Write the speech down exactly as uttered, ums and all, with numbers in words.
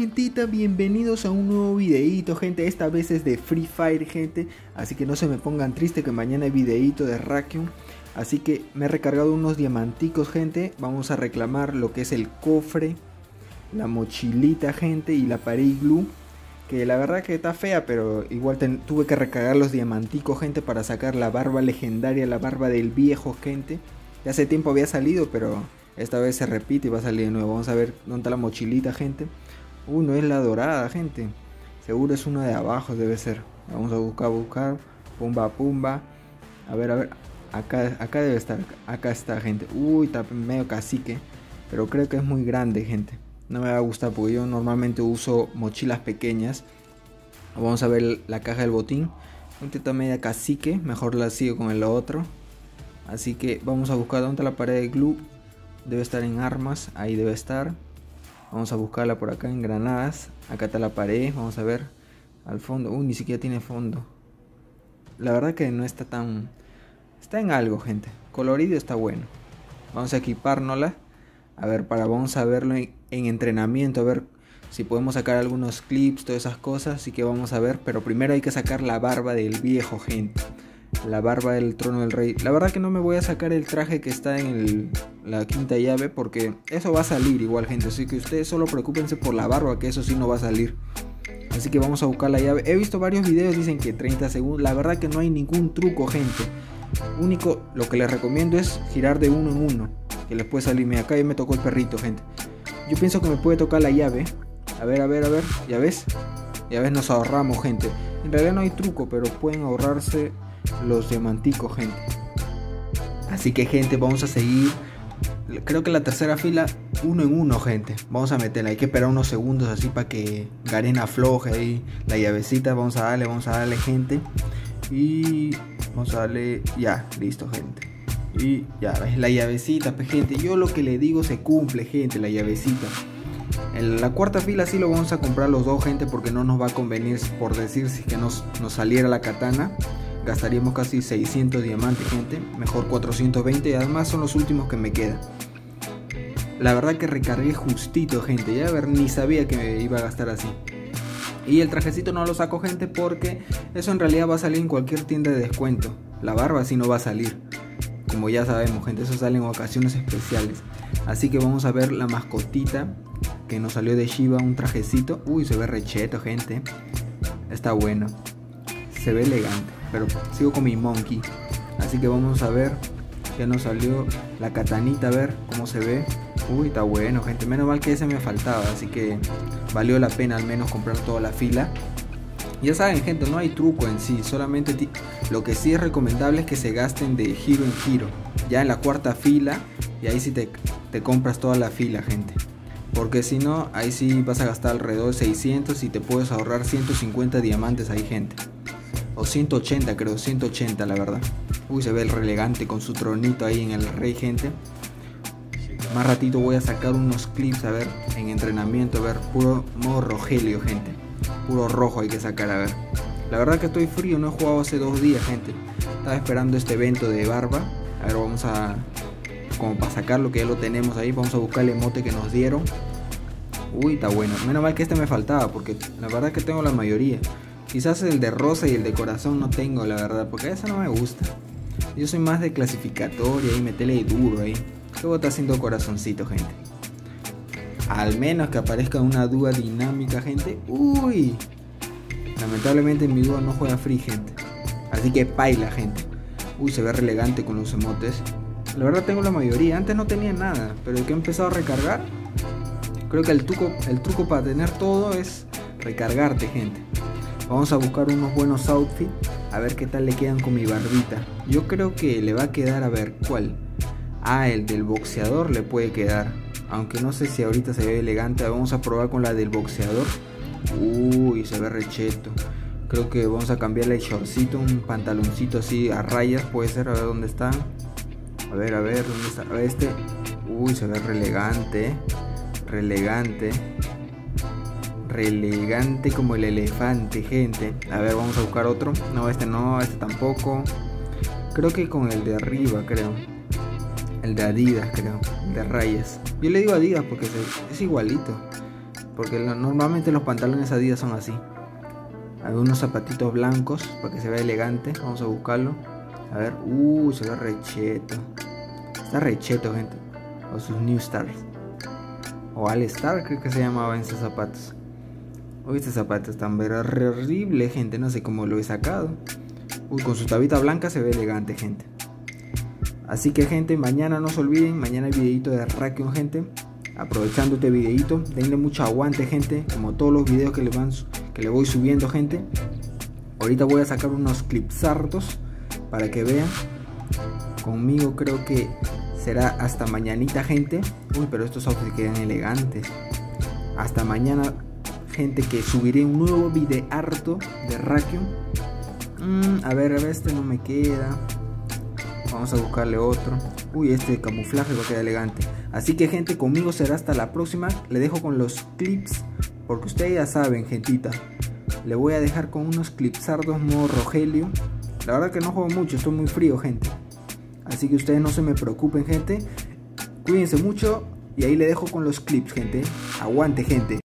gentita, bienvenidos a un nuevo videíto, gente. Esta vez es de Free Fire, gente. Así que no se me pongan triste que mañana hay videíto de Rakium. Así que me he recargado unos diamanticos, gente. Vamos a reclamar lo que es el cofre, la mochilita, gente, y la pared glue. Que la verdad que está fea, pero igual ten, tuve que recargar los diamanticos, gente, para sacar la barba legendaria, la barba del viejo, gente. Ya hace tiempo había salido, pero esta vez se repite y va a salir de nuevo. Vamos a ver dónde está la mochilita, gente. Uy, no es la dorada, gente. Seguro es una de abajo, debe ser. Vamos a buscar, buscar. Pumba, pumba. A ver, a ver. Acá, acá debe estar. Acá está, gente. Uy, está medio cacique. Pero creo que es muy grande, gente. No me va a gustar porque yo normalmente uso mochilas pequeñas. Vamos a ver la caja del botín. Esta está media cacique. Mejor la sigo con el otro. Así que vamos a buscar dónde está la pared de glue. Debe estar en armas. Ahí debe estar. Vamos a buscarla por acá en granadas. Acá está la pared. Vamos a ver al fondo. Uy, ni siquiera tiene fondo. La verdad que no está tan... Está en algo, gente. Colorido está bueno. Vamos a equipárnosla. A ver, para vamos a verlo en, en entrenamiento. A ver si podemos sacar algunos clips, todas esas cosas. Así que vamos a ver. Pero primero hay que sacar la barba del viejo, gente. La barba del trono del rey. La verdad que no me voy a sacar el traje que está en el, la quinta llave, porque eso va a salir igual, gente. Así que ustedes solo preocúpense por la barba, que eso sí no va a salir. Así que vamos a buscar la llave. He visto varios videos, dicen que treinta segundos. La verdad que no hay ningún truco, gente. Único, lo que les recomiendo es girar de uno en uno, que les puede salir. Mira, acá ya me tocó el perrito, gente. Yo pienso que me puede tocar la llave. A ver, a ver, a ver. ¿Ya ves? Ya ves, nos ahorramos, gente. En realidad no hay truco, pero pueden ahorrarse los diamanticos, gente. Así que, gente, vamos a seguir. Creo que la tercera fila, uno en uno, gente. Vamos a meterla, hay que esperar unos segundos así para que Garena afloje ahí la llavecita. Vamos a darle, vamos a darle, gente. Y vamos a darle, ya, listo, gente. Y ya, ves, la llavecita, pues, gente. Yo lo que le digo se cumple, gente, la llavecita. En la cuarta fila sí lo vamos a comprar los dos, gente, porque no nos va a convenir, por decir, si que nos, nos saliera la katana. Gastaríamos casi seiscientos diamantes, gente. Mejor cuatrocientos veinte. Y además son los últimos que me quedan. La verdad que recargué justito, gente. Ya a ver, ni sabía que me iba a gastar así. Y el trajecito no lo saco, gente, porque eso en realidad va a salir en cualquier tienda de descuento. La barba sí no va a salir. Como ya sabemos, gente, eso sale en ocasiones especiales. Así que vamos a ver la mascotita que nos salió de Shiba, un trajecito. Uy, se ve recheto, gente. Está bueno. Se ve elegante. Pero sigo con mi monkey. Así que vamos a ver qué nos salió. La katanita, a ver cómo se ve. Uy, está bueno, gente. Menos mal que ese me faltaba. Así que valió la pena al menos comprar toda la fila. Ya saben, gente, no hay truco en sí. Solamente lo que sí es recomendable es que se gasten de giro en giro. Ya en la cuarta fila. Y ahí sí te, te compras toda la fila, gente. Porque si no, ahí sí vas a gastar alrededor de seiscientos. Y te puedes ahorrar ciento cincuenta diamantes ahí, gente. O ciento ochenta, creo, ciento ochenta, la verdad. Uy, se ve el elegante con su tronito ahí en el rey, gente. Más ratito voy a sacar unos clips, a ver, en entrenamiento, a ver, puro modo Rogelio, gente. Puro rojo hay que sacar, a ver. La verdad que estoy frío, no he jugado hace dos días, gente. Estaba esperando este evento de barba. A ver, vamos a... Como para sacarlo, que ya lo tenemos ahí. Vamos a buscar el emote que nos dieron. Uy, está bueno. Menos mal que este me faltaba, porque la verdad que tengo la mayoría. Quizás el de rosa y el de corazón no tengo, la verdad, porque esa no me gusta. Yo soy más de clasificatoria y metele duro ahí. ¿Qué vos estás haciendo corazoncito, gente? Al menos que aparezca una dúa dinámica, gente. Uy. Lamentablemente mi dúa no juega free, gente. Así que paila, gente. Uy, se ve re elegante con los emotes. La verdad tengo la mayoría. Antes no tenía nada, pero el que he empezado a recargar, creo que el truco, el truco para tener todo es recargarte, gente. Vamos a buscar unos buenos outfits. A ver qué tal le quedan con mi barbita. Yo creo que le va a quedar, a ver, ¿cuál? Ah, el del boxeador le puede quedar. Aunque no sé si ahorita se ve elegante. Vamos a probar con la del boxeador. Uy, se ve recheto. Creo que vamos a cambiarle el shortcito. Un pantaloncito así a rayas. Puede ser, a ver dónde está. A ver, a ver, ¿dónde está? A ver este. Uy, se ve re elegante. Re elegante. Elegante como el elefante, gente. A ver, vamos a buscar otro. No, este no, este tampoco. Creo que con el de arriba, creo. El de Adidas, creo. El de rayas. Yo le digo Adidas porque es igualito. porque lo, normalmente los pantalones Adidas son así. Hay unos zapatitos blancos para que se vea elegante. Vamos a buscarlo. A ver, uh, se ve recheto. Está recheto, gente. O sus New Stars. O All Star, creo que se llamaban esos zapatos. Uy, este zapato está horrible, gente. No sé cómo lo he sacado. Uy, con su tabita blanca se ve elegante, gente. Así que, gente, mañana no se olviden. Mañana hay videito de Rakion, gente. Aprovechando este videito, denle mucho aguante, gente. Como todos los videos que le, van, que le voy subiendo, gente. Ahorita voy a sacar unos clips hartos para que vean. Conmigo creo que será hasta mañanita, gente. Uy, pero estos outfits quedan elegantes. Hasta mañana, gente, que subiré un nuevo video harto de Rakion. mm, A ver, a ver, este no me queda. Vamos a buscarle otro. Uy, este camuflaje va a quedar elegante. Así que, gente, conmigo será hasta la próxima. Le dejo con los clips, porque ustedes ya saben, gentita. Le voy a dejar con unos clipsardos modo Rogelio. La verdad que no juego mucho, estoy muy frío, gente. Así que ustedes no se me preocupen, gente. Cuídense mucho. Y ahí le dejo con los clips, gente. Aguante, gente.